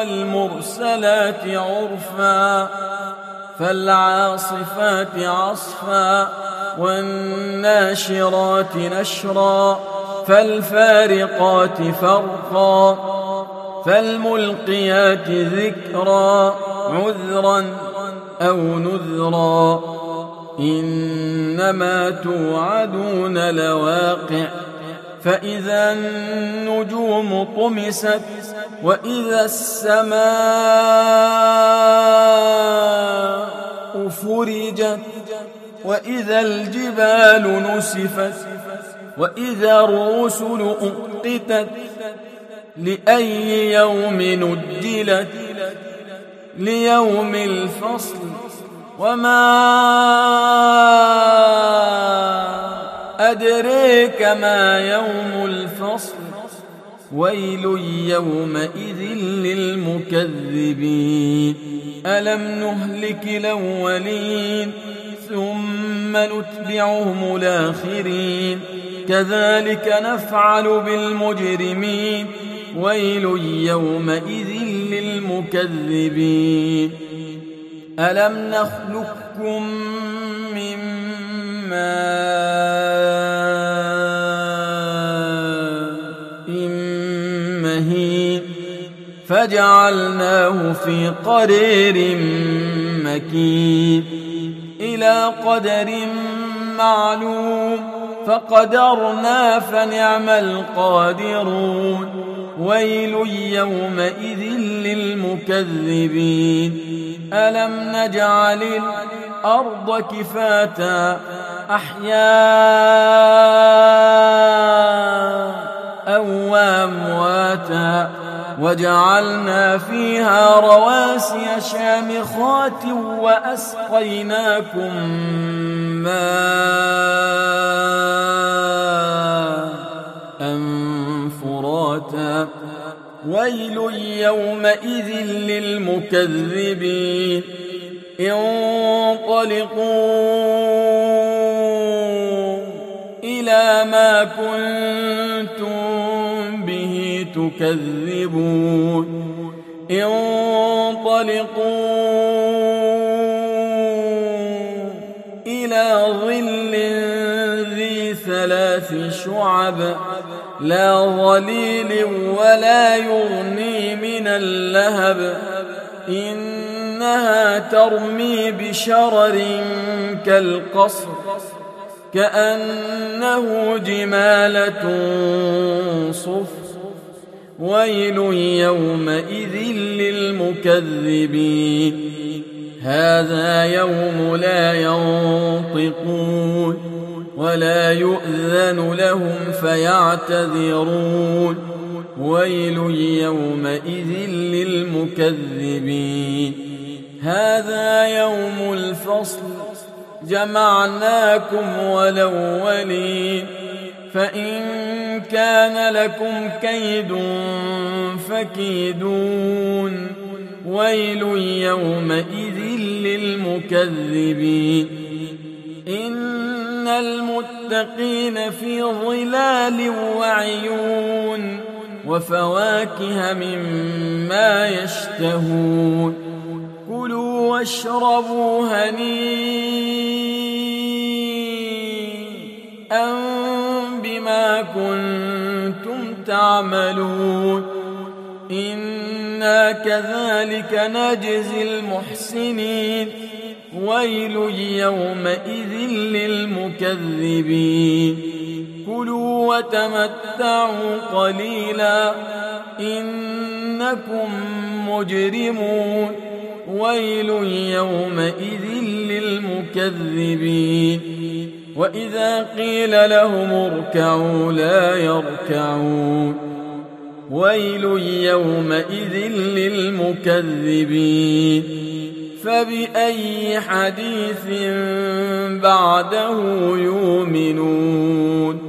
والمرسلات عرفا فالعاصفات عصفا والناشرات نشرا فالفارقات فرقا فالملقيات ذكرا عذرا أو نذرا إنما توعدون لواقع فإذا النجوم طمست وإذا السماء فرجت وإذا الجبال نسفت وإذا الرسل أقتت لأي يوم نجلت ليوم الفصل وما أدريك ما يوم الفصل ويل يومئذ للمكذبين ألم نهلك الأولين ثم نتبعهم الآخرين كذلك نفعل بالمجرمين ويل يومئذ للمكذبين ألم نخلقكم من ماء مهين فجعلناه في قرير مكين إلى قدر معلوم فقدرنا فنعم القادرون ويل يومئذ للمكذبين ألم نجعل الأرض كفاتا أحياء وأمواتا وجعلنا فيها رواسي شامخات وأسقيناكم ماء فراتا ويل يومئذ للمكذبين انطلقوا إلى ما كنتم به تكذبون انطلقوا إلى ظل ذي 3 شعب لا ظليل ولا يغني من اللهب إنها ترمي بشرر كالقصر كأنه جمالة صفر ويل يومئذ للمكذبين هذا يوم لا ينطقون ولا يؤذن لهم فيعتذرون ويل يومئذ للمكذبين هذا يوم الفصل جمعناكم والأولين فإن كان لكم كيد فكيدون ويل يومئذ للمكذبين إن المتقين في ظلال وعيون وفواكه مما يشتهون كلوا واشربوا هنيئا بما كنتم تعملون إنا كذلك نجزي المحسنين ويل يومئذ للمكذبين كلوا وتمتعوا قليلا إنكم مجرمون ويل يومئذ للمكذبين وإذا قيل لهم اركعوا لا يركعون ويل يومئذ للمكذبين فبأي حديث بعده يؤمنون